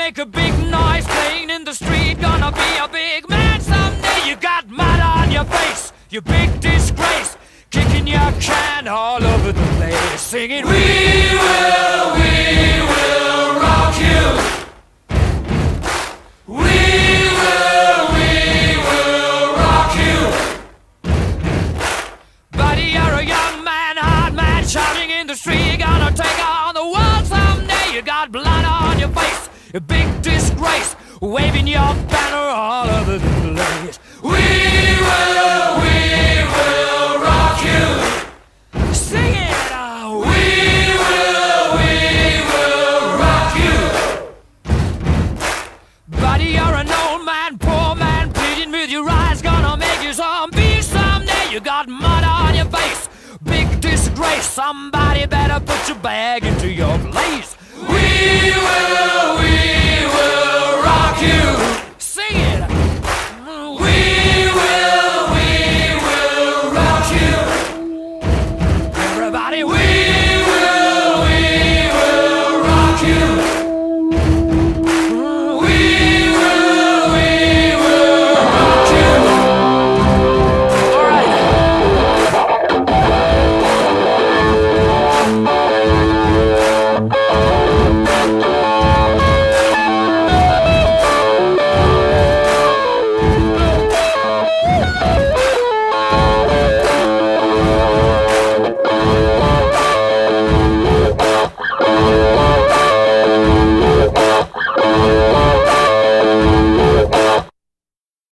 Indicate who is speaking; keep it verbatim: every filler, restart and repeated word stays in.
Speaker 1: make a big noise playing in the street. Gonna be a big man someday. You got mud on your face, you big disgrace. Kicking your can all over the place, singing, we will, we will rock you. We will, we will rock you. Buddy, you're a young man, hard man, shouting in the street. Gonna take on the world someday. You got blood on your face, a big disgrace, waving your banner all over the place. We will, we will rock you. Sing it, oh. We will, we will rock you. Buddy, you're an old man, poor man, pleading with your eyes. Gonna make you zombie someday. You got mud on your face, big disgrace. Somebody better put your bag into your place. We will, we will